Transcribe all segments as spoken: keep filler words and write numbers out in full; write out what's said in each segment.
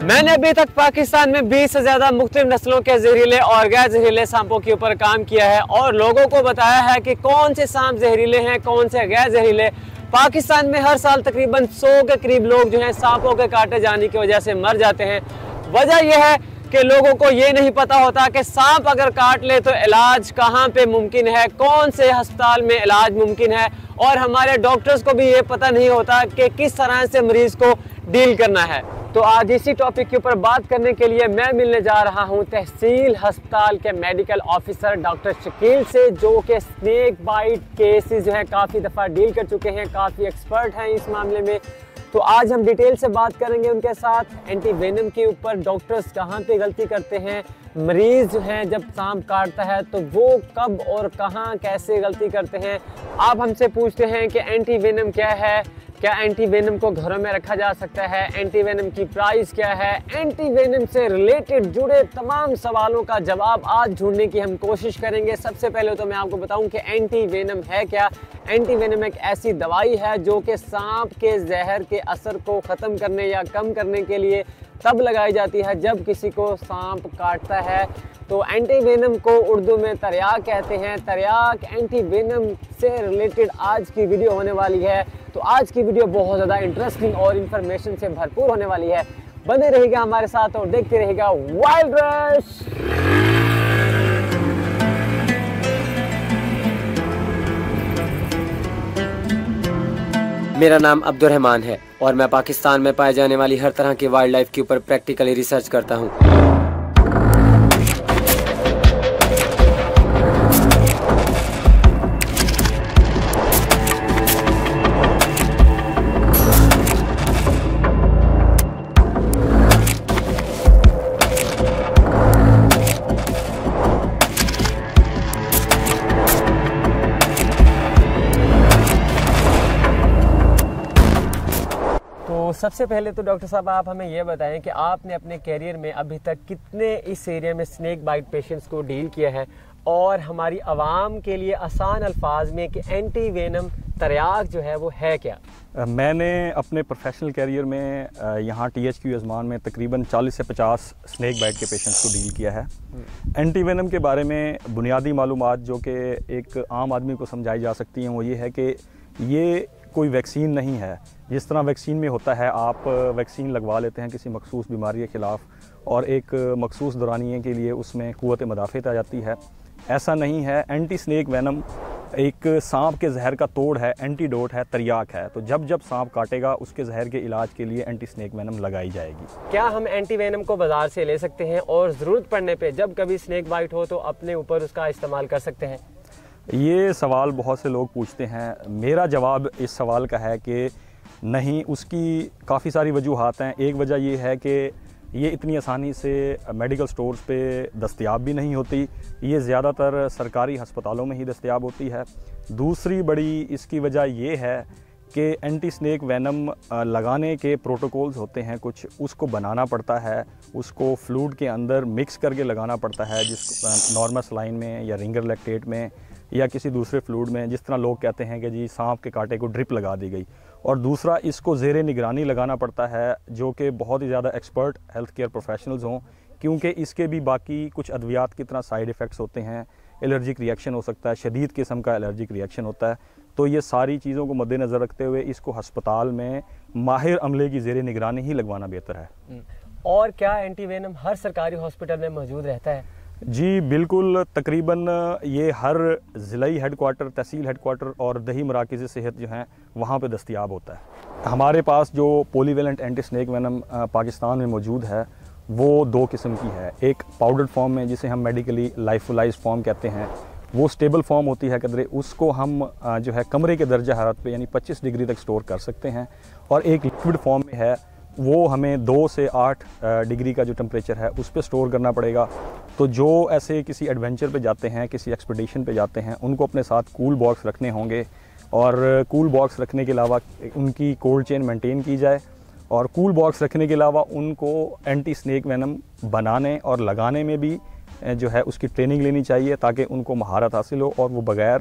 मैंने अभी तक पाकिस्तान में बीस से ज्यादा मुख्तलिफ नस्लों के जहरीले और गैर जहरीले सांपों के ऊपर काम किया है और लोगों को बताया है कि कौन से सांप जहरीले हैं, कौन से गैर जहरीले। पाकिस्तान में हर साल तकरीबन सौ के करीब लोग जो हैं सांपों के काटे जाने की वजह से मर जाते हैं। वजह यह है कि लोगों को ये नहीं पता होता कि सांप अगर काट ले तो इलाज कहाँ पे मुमकिन है, कौन से अस्पताल में इलाज मुमकिन है, और हमारे डॉक्टर्स को भी ये पता नहीं होता कि किस तरह से मरीज को डील करना है। तो आज इसी टॉपिक के ऊपर बात करने के लिए मैं मिलने जा रहा हूं तहसील अस्पताल के मेडिकल ऑफिसर डॉक्टर शकील से, जो कि स्नेक बाइट केसेस जो है काफ़ी दफ़ा डील कर चुके हैं, काफ़ी एक्सपर्ट हैं इस मामले में। तो आज हम डिटेल से बात करेंगे उनके साथ एंटी वेनम के ऊपर, डॉक्टर्स कहाँ पे गलती करते हैं, मरीज़ जो हैं जब सांप काटता है तो वो कब और कहाँ कैसे गलती करते हैं। आप हमसे पूछते हैं कि एंटी वेनम क्या है, क्या एंटी वेनम को घरों में रखा जा सकता है, एंटी वेनम की प्राइस क्या है। एंटी वेनम से रिलेटेड जुड़े तमाम सवालों का जवाब आज ढूंढने की हम कोशिश करेंगे। सबसे पहले तो मैं आपको बताऊं कि एंटी वेनम है क्या। एंटी वेनम एक ऐसी दवाई है जो कि सांप के जहर के असर को ख़त्म करने या कम करने के लिए तब लगाई जाती है जब किसी को सांप काटता है। तो एंटी वेनम को उर्दू में तरियाक कहते हैं। तरियाक एंटी वेनम से रिलेटेड आज की वीडियो होने वाली है। तो आज की वीडियो बहुत ज़्यादा इंटरेस्टिंग और इन्फॉर्मेशन से भरपूर होने वाली है। बने रहिएगा हमारे साथ और देखते रहिएगा वाइल्ड रश। मेरा नाम अब्दुल रहमान है और मैं पाकिस्तान में पाए जाने वाली हर तरह की वाइल्ड लाइफ के ऊपर प्रैक्टिकली रिसर्च करता हूँ। सबसे पहले तो डॉक्टर साहब आप हमें यह बताएं कि आपने अपने कैरियर में अभी तक कितने इस एरिया में स्नेक बाइट पेशेंट्स को डील किया है, और हमारी आवाम के लिए आसान अल्फाज में कि एंटी वेनम तरियाक जो है वो है क्या। मैंने अपने प्रोफेशनल कैरियर में यहाँ टी एच क्यू अजमान में तकरीबन चालीस से पचास स्नेक बाइट के पेशेंट्स को डील किया है। एंटी वेनम के बारे में बुनियादी मालूमात जो कि एक आम आदमी को समझाई जा सकती हैं वो ये है कि ये कोई वैक्सीन नहीं है। जिस तरह वैक्सीन में होता है, आप वैक्सीन लगवा लेते हैं किसी मखसूस बीमारी के ख़िलाफ़ और एक मखसूस दौरानिए के लिए उसमें क़ुव्वत मदाफ़त आ जाती है, ऐसा नहीं है। एंटी स्नेक वेनम एक सांप के जहर का तोड़ है, एंटीडोट है, तरियाक है। तो जब जब सांप काटेगा उसके जहर के इलाज के लिए एंटी स्नेक वेनम लगाई जाएगी। क्या हम एंटी वेनम को बाज़ार से ले सकते हैं और ज़रूरत पड़ने पर जब कभी स्नेक बाइट हो तो अपने ऊपर उसका इस्तेमाल कर सकते हैं? ये सवाल बहुत से लोग पूछते हैं। मेरा जवाब इस सवाल का है कि नहीं, उसकी काफ़ी सारी वजूहात हैं। एक वजह ये है कि ये इतनी आसानी से मेडिकल स्टोर्स पे दस्तयाब भी नहीं होती, ये ज़्यादातर सरकारी हस्पतालों में ही दस्तयाब होती है। दूसरी बड़ी इसकी वजह ये है कि एंटी स्नेक वेनम लगाने के प्रोटोकॉल्स होते हैं कुछ, उसको बनाना पड़ता है, उसको फ्लूइड के अंदर मिक्स करके लगाना पड़ता है, जिस नॉर्मल सलाइन में या रिंगर लैक्टेट में या किसी दूसरे फ्लूइड में, जिस तरह लोग कहते हैं कि जी सांप के कांटे को ड्रिप लगा दी गई। और दूसरा, इसको ज़ेरे निगरानी लगाना पड़ता है जो कि बहुत ही ज़्यादा एक्सपर्ट हेल्थ केयर प्रोफेशनल्स हों, क्योंकि इसके भी बाकी कुछ अद्वियात की तरह साइड इफ़ेक्ट्स होते हैं। एलर्जिक रिएक्शन हो सकता है, शदीद किस्म का एलर्जिक रिएक्शन होता है। तो ये सारी चीज़ों को मद्देनज़र रखते हुए इसको हस्पताल में माहिर अमले की ज़ेरे निगरानी ही लगवाना बेहतर है। और क्या एंटी वेनम हर सरकारी हॉस्पिटल में मौजूद रहता है? जी बिल्कुल, तकरीबन ये हर ज़िलाई हेडक्वार्टर, तहसील हेडक्वार्टर और दही मराकज़ सेहत जो हैं वहाँ पे दस्तयाब होता है। हमारे पास जो polyvalent anti snake venom Pakistan में मौजूद है वो दो किस्म की है। एक पाउडर्ड फॉर्म में जिसे हम मेडिकली लाइफोलाइज फॉर्म कहते हैं, वो स्टेबल फॉर्म होती है कदरे, उसको हम जो है कमरे के दर्जा हरारत पे यानी पच्चीस डिग्री तक स्टोर कर सकते हैं। और एक लिक्विड फॉर्म में है, वो हमें दो से आठ डिग्री का जो टेम्परेचर है उस पर स्टोर करना पड़ेगा। तो जो ऐसे किसी एडवेंचर पे जाते हैं, किसी एक्सपीडिशन पे जाते हैं, उनको अपने साथ कूल बॉक्स रखने होंगे और कूल बॉक्स रखने के अलावा उनकी कोल्ड चेन मेंटेन की जाए। और कूल बॉक्स रखने के अलावा उनको एंटी स्नेक वेनम बनाने और लगाने में भी जो है उसकी ट्रेनिंग लेनी चाहिए ताकि उनको महारत हासिल हो और वो बगैर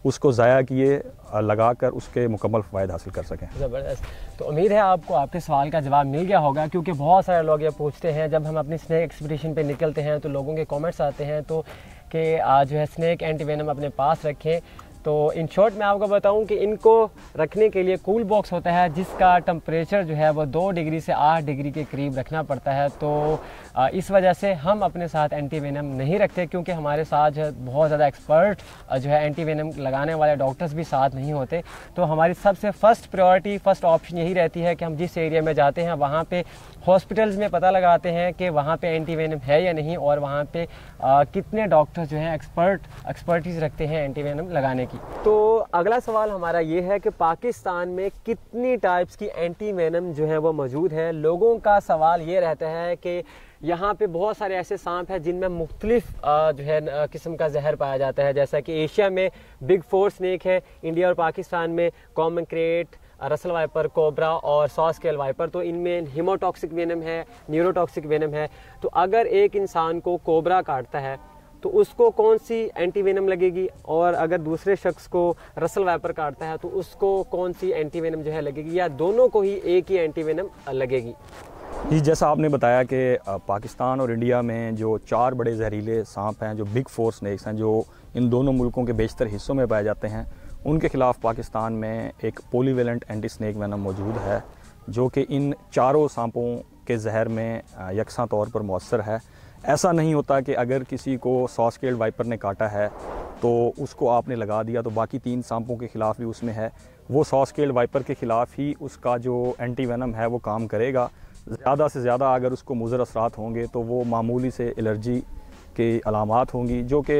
उसको ज़ाया किए लगाकर उसके मुकम्मल फ़ायदे हासिल कर सकें। ज़बरदस्त। तो उम्मीद है आपको आपके सवाल का जवाब मिल गया होगा, क्योंकि बहुत सारे लोग ये पूछते हैं जब हम अपनी स्नेक एक्सपीडिशन पे निकलते हैं तो लोगों के कमेंट्स आते हैं तो कि जो है स्नेक एंटीवेनम अपने पास रखें। तो इन शॉर्ट मैं आपको बताऊं कि इनको रखने के लिए कूल बॉक्स होता है जिसका टेम्परेचर जो है वो दो डिग्री से आठ डिग्री के करीब रखना पड़ता है। तो इस वजह से हम अपने साथ एंटीवेनम नहीं रखते, क्योंकि हमारे साथ जो है बहुत ज़्यादा एक्सपर्ट जो है एंटीवेनम लगाने वाले डॉक्टर्स भी साथ नहीं होते। तो हमारी सबसे फ़र्स्ट प्रायोरिटी फ़र्स्ट ऑप्शन यही रहती है कि हम जिस एरिया में जाते हैं वहाँ पे हॉस्पिटल्स में पता लगाते हैं कि वहाँ पे एंटीवेनम है या नहीं, और वहाँ पे आ, कितने डॉक्टर जो हैं एक्सपर्ट एक्सपर्टीज़ रखते हैं एंटीवेनम लगाने की। तो अगला सवाल हमारा ये है कि पाकिस्तान में कितनी टाइप्स की एंटीवेनम जो है वो मौजूद है। लोगों का सवाल ये रहता है कि यहाँ पे बहुत सारे ऐसे सांप हैं जिनमें मुख्तलिफ जो है किस्म का जहर पाया जाता है, जैसा कि एशिया में बिग फोर स्नेक है, इंडिया और पाकिस्तान में common krait, Russell viper, cobra और सॉ स्केल वाइपर। तो इनमें हीमोटॉक्सिक वेनम है, न्यूरोटॉक्सिक वेनम है। तो अगर एक इंसान को कोबरा काटता है तो उसको कौन सी एंटीवेनम लगेगी, और अगर दूसरे शख्स को रसल वाइपर काटता है तो उसको कौन सी एंटीवेनम जो है लगेगी, या दोनों को ही एक ही एंटीवेनम लगेगी? जी, जैसा आपने बताया कि पाकिस्तान और इंडिया में जो चार बड़े जहरीले सांप हैं, जो बिग फोर स्नेक्स हैं, जो इन दोनों मुल्कों के बेशतर हिस्सों में पाए जाते हैं, उनके ख़िलाफ़ पाकिस्तान में एक पॉलीवेलेंट एंटी स्नेक वेनम मौजूद है जो कि इन चारों सांपों के जहर में यकसा तौर पर मौसर है। ऐसा नहीं होता कि अगर किसी को सॉ स्केल्ड वाइपर ने काटा है तो उसको आपने लगा दिया तो बाकी तीन सांपों के ख़िलाफ़ भी उसमें है। वो सॉ स्केल्ड वाइपर के ख़िलाफ़ ही उसका जो एंटी वेनम है वो काम करेगा। ज़्यादा से ज़्यादा अगर उसको मुज़र असरात होंगे तो वो मामूली से एलर्जी की अलामात होंगी, जो कि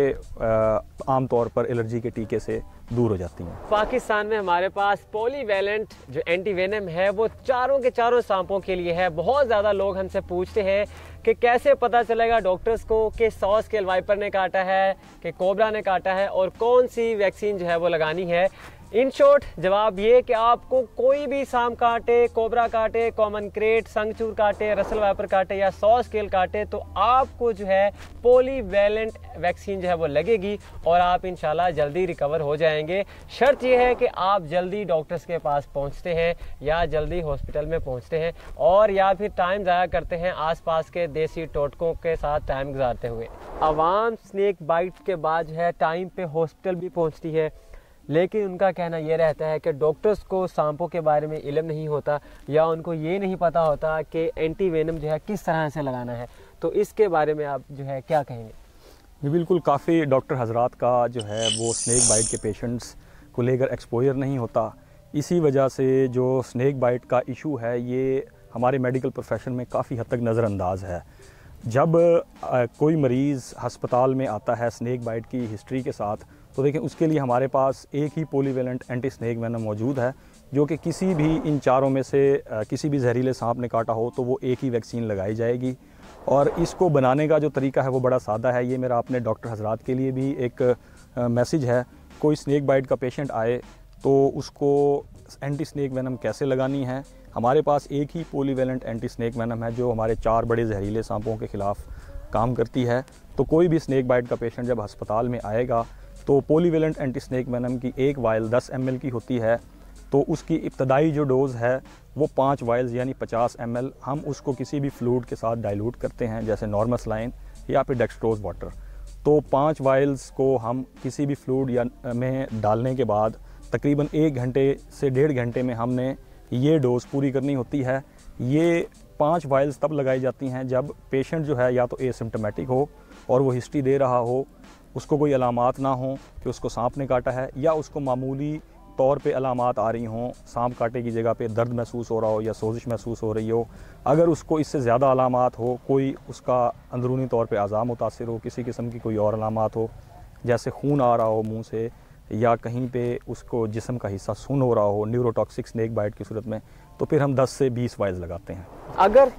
आम तौर पर एलर्जी के टीके से दूर हो जाती हैं। पाकिस्तान में हमारे पास पॉलीवेलेंट जो एंटीवेनम है वो चारों के चारों सांपों के लिए है। बहुत ज़्यादा लोग हमसे पूछते हैं कि कैसे पता चलेगा डॉक्टर्स को कि सॉ स्केल वाइपर ने काटा है, कि कोबरा ने काटा है, और कौन सी वैक्सीन जो है वो लगानी है। इन शॉर्ट जवाब ये कि आपको कोई भी सांप काटे, कोबरा काटे, कॉमन क्रेट, संगचूर काटे, रसल वाइपर काटे या सॉ स्केल काटे, तो आपको जो है पॉलीवेलेंट वैक्सीन जो है वो लगेगी और आप इंशाल्लाह जल्दी रिकवर हो जाएंगे। शर्त यह है कि आप जल्दी डॉक्टर्स के पास पहुंचते हैं या जल्दी हॉस्पिटल में पहुंचते हैं, और या फिर टाइम ज़ाया करते हैं आसपास के देसी टोटकों के साथ टाइम गुजारते हुए। आवाम स्नेक बाइट के बाद जो है टाइम पे हॉस्पिटल भी पहुँचती है, लेकिन उनका कहना यह रहता है कि डॉक्टर्स को सांपों के बारे में इल्म नहीं होता, या उनको ये नहीं पता होता कि एंटीवेनम जो है किस तरह से लगाना है। तो इसके बारे में आप जो है क्या कहेंगे? ये बिल्कुल काफ़ी डॉक्टर हजरात का जो है वो स्नेक बाइट के पेशेंट्स को लेकर एक्सपोजर नहीं होता। इसी वजह से जो स्नेक बाइट का इशू है ये हमारे मेडिकल प्रोफेशन में काफ़ी हद तक नज़रअंदाज है। जब आ, कोई मरीज़ हस्पताल में आता है स्नेक बाइट की हिस्ट्री के साथ, तो देखें उसके लिए हमारे पास एक ही पॉलीवेलेंट एंटी स्नेक वेनम मौजूद है, जो कि किसी भी इन चारों में से आ, किसी भी जहरीले सांप ने काटा हो तो वो एक ही वैक्सीन लगाई जाएगी। और इसको बनाने का जो तरीका है वो बड़ा सादा है। ये मेरा अपने डॉक्टर हजरात के लिए भी एक आ, मैसेज है। कोई स्नेक बाइट का पेशेंट आए तो उसको एंटी स्नेक वेनम कैसे लगानी है, हमारे पास एक ही पॉलीवेलेंट एंटी स्नेक वेनम है जो हमारे चार बड़े जहरीले सांपों के ख़िलाफ़ काम करती है। तो कोई भी स्नेक बाइट का पेशेंट जब अस्पताल में आएगा तो पॉलीवेलेंट एंटी स्नेक वेनम की एक वायल दस एम एल की होती है, तो उसकी इब्तदाई जो डोज़ है वो पाँच वायल्स यानी पचास एम एल हम उसको किसी भी फ्लूइड के साथ डाइल्यूट करते हैं, जैसे नॉर्मल सलाइन या फिर डेक्सट्रोज वाटर। तो पाँच वायल्स को हम किसी भी फ्लूइड या में डालने के बाद तकरीबन एक घंटे से डेढ़ घंटे में हमने ये डोज़ पूरी करनी होती है। ये पाँच वायल्स तब लगाई जाती हैं जब पेशेंट जो है या तो एसिम्प्टोमेटिक हो और वो हिस्ट्री दे रहा हो, उसको कोई अलामात ना हो कि उसको सांप ने काटा है, या उसको मामूली तौर पे अलामात आ रही हों, सांप काटे की जगह पे दर्द महसूस हो रहा हो या सोजिश महसूस हो रही हो। अगर उसको इससे ज़्यादा अलामात हो, कोई उसका अंदरूनी तौर पे अज़ा मुतासिर हो, किसी किस्म की कोई और अलामात हो, जैसे खून आ रहा हो मुंह से या कहीं पे उसको जिस्म का हिस्सा सुन्न हो रहा हो न्यूरोटॉक्सिक स्नेक बाइट की सूरत में, तो फिर हम दस से बीस वाइल्स लगाते हैं। अगर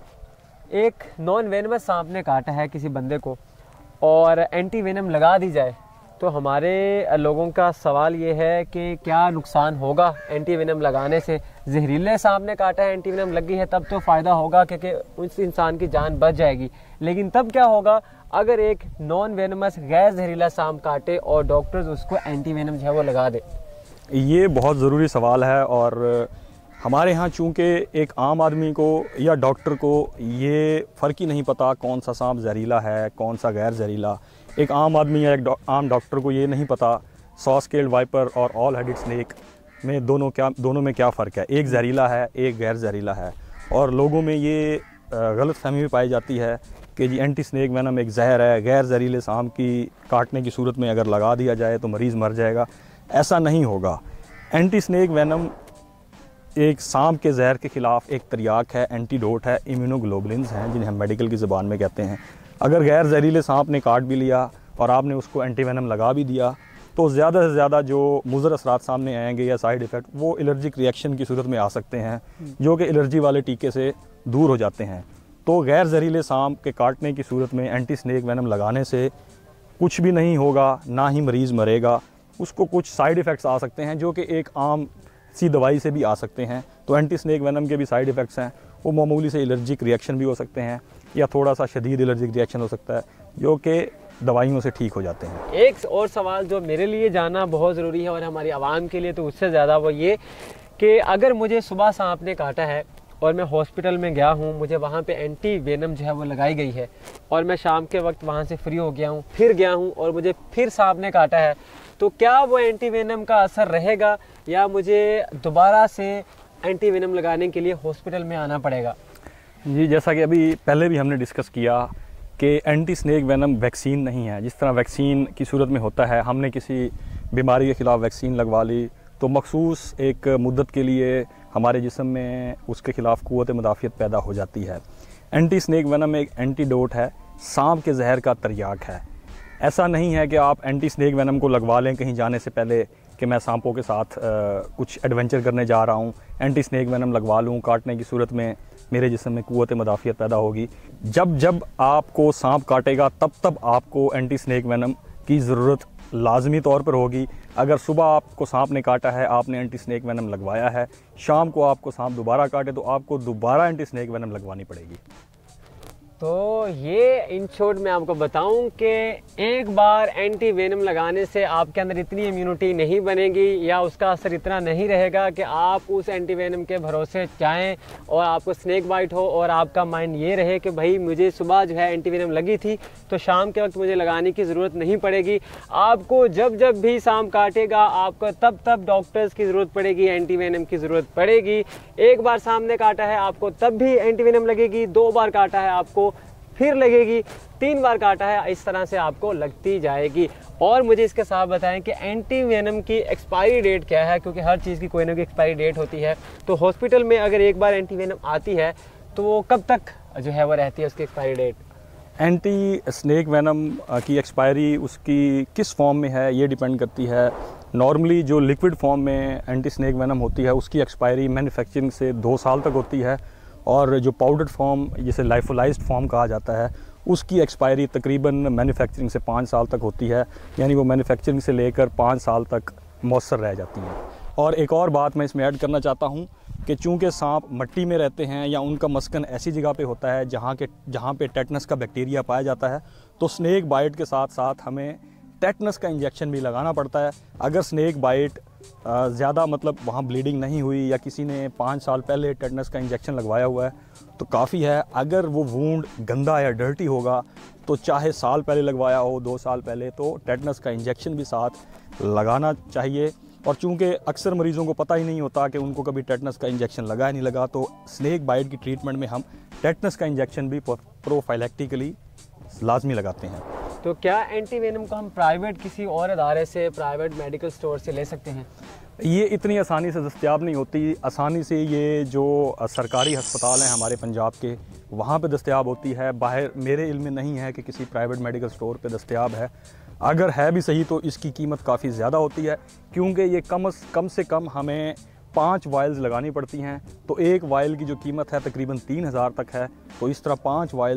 एक नॉन वेनमस सांप ने काटा है किसी बंदे को और एंटी वेनम लगा दी जाए तो हमारे लोगों का सवाल ये है कि क्या नुकसान होगा एंटीवेनम लगाने से? जहरीले सांप ने काटा है, एंटीवेनम लगी है, तब तो फ़ायदा होगा क्योंकि उस इंसान की जान बच जाएगी। लेकिन तब क्या होगा अगर एक नॉन वेनमस गैर जहरीला सांप काटे और डॉक्टर्स उसको एंटीवेनम जो है वो लगा दे? ये बहुत ज़रूरी सवाल है और हमारे यहाँ चूँकि एक आम आदमी को या डॉक्टर को ये फ़र्क ही नहीं पता कौन सा सांप जहरीला है कौन सा गैर जहरीला। एक आम आदमी या एक डॉ, आम डॉक्टर को ये नहीं पता सॉ स्केल्ड वाइपर और ऑल हेडेड स्नेक में दोनों क्या दोनों में क्या फ़र्क है, एक जहरीला है एक गैर जहरीला है। और लोगों में ये गलत फहमी भी पाई जाती है कि जी एंटी स्नेक वेनम एक जहर है, गैर जहरीले सांप की काटने की सूरत में अगर लगा दिया जाए तो मरीज़ मर जाएगा। ऐसा नहीं होगा। एंटी स्नेक वेनम एक सांप के जहर के ख़िलाफ़ एक तरियाक है, एंटीडोट है, इम्यूनोग्लोबुलिन्स हैं जिन्हें हम मेडिकल की ज़बान में कहते हैं। अगर गैर जहरीले सांप ने काट भी लिया और आपने उसको एंटीवेनम लगा भी दिया तो ज़्यादा से ज़्यादा जो मुज़र असरात सामने आएंगे या साइड इफ़ेक्ट वो एलर्जिक रिएक्शन की सूरत में आ सकते हैं जो कि एलर्जी वाले टीके से दूर हो जाते हैं। तो गैर जहरीले सांप के काटने की सूरत में एंटी स्नेक वेनम लगाने से कुछ भी नहीं होगा, ना ही मरीज़ मरेगा। उसको कुछ साइड इफ़ेक्ट्स आ सकते हैं जो कि एक आम सी दवाई से भी आ सकते हैं। तो एंटी स्नेक वेनम के भी साइड इफ़ेक्ट्स हैं, वो मामूली से एलर्जिक रिएक्शन भी हो सकते हैं या थोड़ा सा शदीद एलर्जिक रिएक्शन हो सकता है जो कि दवाइयों से ठीक हो जाते हैं। एक और सवाल जो मेरे लिए जानना बहुत ज़रूरी है और हमारी आवाम के लिए तो उससे ज़्यादा वो ये कि अगर मुझे सुबह सांप ने काटा है और मैं हॉस्पिटल में गया हूँ, मुझे वहाँ पे एंटी वेनम जो है वो लगाई गई है और मैं शाम के वक्त वहाँ से फ्री हो गया हूँ, फिर गया हूँ और मुझे फिर सांप ने काटा है, तो क्या वो एंटी वेनम का असर रहेगा या मुझे दोबारा से एंटी वेनम लगाने के लिए हॉस्पिटल में आना पड़ेगा? जी, जैसा कि अभी पहले भी हमने डिस्कस किया कि एंटी स्नेक वेनम वैक्सीन नहीं है। जिस तरह वैक्सीन की सूरत में होता है, हमने किसी बीमारी के ख़िलाफ़ वैक्सीन लगवा ली तो मखसूस एक मुद्दत के लिए हमारे जिस्म में उसके ख़िलाफ़ क़ुव्वत मुदाफ़ियत पैदा हो जाती है। एंटी स्नेक वेनम एक एंटीडोट है, सांप के जहर का तरियाक है। ऐसा नहीं है कि आप एंटी स्नेक वेनम को लगवा लें कहीं जाने से पहले कि मैं सांपों के साथ आ, कुछ एडवेंचर करने जा रहा हूँ, एंटी स्नेक वेनम लगवा लूँ, काटने की सूरत में मेरे जिस्म में क़ुव्वत मुदाफ़ियत पैदा होगी। जब जब आपको सांप काटेगा तब तब आपको एंटी स्नेक वेनम की ज़रूरत लाजमी तौर पर होगी। अगर सुबह आपको सांप ने काटा है, आपने एंटी स्नेक वेनम लगवाया है, शाम को आपको सांप दोबारा काटे तो आपको दोबारा एंटी स्नेक वेनम लगवानी पड़ेगी। तो ये इन शॉर्ट मैं आपको बताऊं कि एक बार एंटी वेनम लगाने से आपके अंदर इतनी इम्यूनिटी नहीं बनेगी या उसका असर इतना नहीं रहेगा कि आप उस एंटी वेनम के भरोसे जाएं और आपको स्नेक बाइट हो और आपका माइंड ये रहे कि भाई मुझे सुबह जो है एंटी वेनम लगी थी तो शाम के वक्त मुझे लगाने की ज़रूरत नहीं पड़ेगी। आपको जब जब भी सांप काटेगा आपको तब तब डॉक्टर्स की ज़रूरत पड़ेगी, एंटी वेनम की ज़रूरत पड़ेगी। एक बार सामने काटा है आपको तब भी एंटी वेनम लगेगी, दो बार काटा है आपको फिर लगेगी, तीन बार काटा है इस तरह से आपको लगती जाएगी। और मुझे इसके साथ बताएं कि एंटी वेनम की एक्सपायरी डेट क्या है, क्योंकि हर चीज़ की कोई ना कोई एक्सपायरी डेट होती है। तो हॉस्पिटल में अगर एक बार एंटी वेनम आती है तो वो कब तक जो है वो रहती है उसकी expiry date? Anti snake venom की एक्सपायरी उसकी किस फॉर्म में है ये डिपेंड करती है। नॉर्मली जो लिक्विड फॉर्म में एंटी स्नेक वेनम होती है उसकी एक्सपायरी मैन्युफैक्चरिंग से दो साल तक होती है और जो पाउडर्ड फॉर्म जिसे लाइफोलाइज्ड फॉर्म कहा जाता है उसकी एक्सपायरी तकरीबन मैन्युफैक्चरिंग से पाँच साल तक होती है, यानी वो मैन्युफैक्चरिंग से लेकर पाँच साल तक मौसर रह जाती हैं। और एक और बात मैं इसमें ऐड करना चाहता हूँ कि चूँकि सांप मिट्टी में रहते हैं या उनका मस्कन ऐसी जगह पे होता है जहाँ के जहाँ पे टेटनस का बैक्टीरिया पाया जाता है, तो स्नेक बाइट के साथ साथ हमें टेटनस का इंजेक्शन भी लगाना पड़ता है। अगर स्नेक बाइट ज़्यादा मतलब वहाँ ब्लीडिंग नहीं हुई या किसी ने पाँच साल पहले टेटनस का इंजेक्शन लगवाया हुआ है तो काफ़ी है। अगर वो वूंड गंदा या डर्टी होगा तो चाहे साल पहले लगवाया हो, दो साल पहले, तो टेटनस का इंजेक्शन भी साथ लगाना चाहिए। और चूँकि अक्सर मरीज़ों को पता ही नहीं होता कि उनको कभी टेटनस का इंजेक्शन लगा या नहीं लगा, तो स्नेक बाइट की ट्रीटमेंट में हम टेटनस का इंजेक्शन भी प्रोफाइलेक्टिकली लाजमी लगाते हैं। तो क्या एंटी वेनम को हम प्राइवेट किसी और अदारे से, प्राइवेट मेडिकल स्टोर से ले सकते हैं? ये इतनी आसानी से दस्तयाब नहीं होती। आसानी से ये जो सरकारी अस्पताल हैं हमारे पंजाब के, वहाँ पे दस्तयाब होती है। बाहर मेरे इल्म में नहीं है कि किसी प्राइवेट मेडिकल स्टोर पे दस्तयाब है। अगर है भी सही तो इसकी कीमत काफ़ी ज़्यादा होती है, क्योंकि ये कम कम से कम हमें पाँच वाइल्स लगानी पड़ती हैं। तो एक वाइल की जो कीमत है तकरीबन तीन हज़ार तक है। तो इस तरह पाँच वाइल्स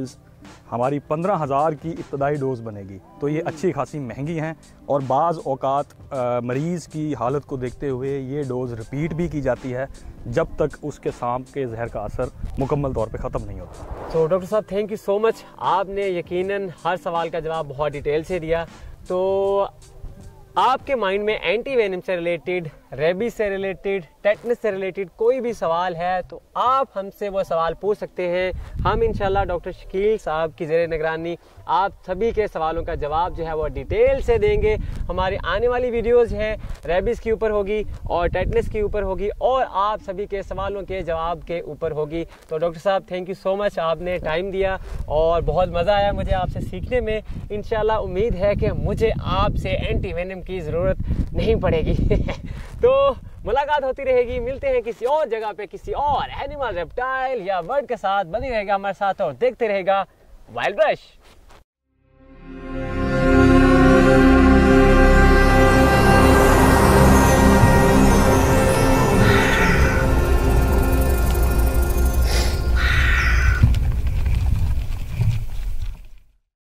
हमारी पंद्रह हज़ार की इब्तदाई डोज़ बनेगी। तो ये अच्छी खासी महंगी हैं और बाज़ औक़ात मरीज़ की हालत को देखते हुए ये डोज़ रिपीट भी की जाती है जब तक उसके सांप के जहर का असर मुकम्मल तौर पे ख़त्म नहीं होता। तो डॉक्टर साहब थैंक यू सो मच, आपने यकीनन हर सवाल का जवाब बहुत डिटेल से दिया। तो आपके माइंड में एंटी वेनम से रिलेटेड, रेबीज से रिलेटेड, टेटनस से रिलेटेड कोई भी सवाल है तो आप हमसे वो सवाल पूछ सकते हैं। हम इंशाल्लाह डॉक्टर शकील साहब की ज़ेरे निगरानी आप सभी के सवालों का जवाब जो है वो डिटेल से देंगे। हमारी आने वाली वीडियोस हैं रेबीज़ के ऊपर होगी और टेटनस के ऊपर होगी और आप सभी के सवालों के जवाब के ऊपर होगी। तो डॉक्टर साहब थैंक यू सो मच, आपने टाइम दिया और बहुत मज़ा आया मुझे आपसे सीखने में। इंशाल्लाह उम्मीद है कि मुझे आपसे एंटी वेनम की ज़रूरत नहीं पड़ेगी। तो मुलाकात होती रहेगी, मिलते हैं किसी और जगह पे किसी और एनिमल, रेप्टाइल या बर्ड के साथ। बने रहेगा हमारे साथ और देखते रहेगा वाइल्ड ब्रश।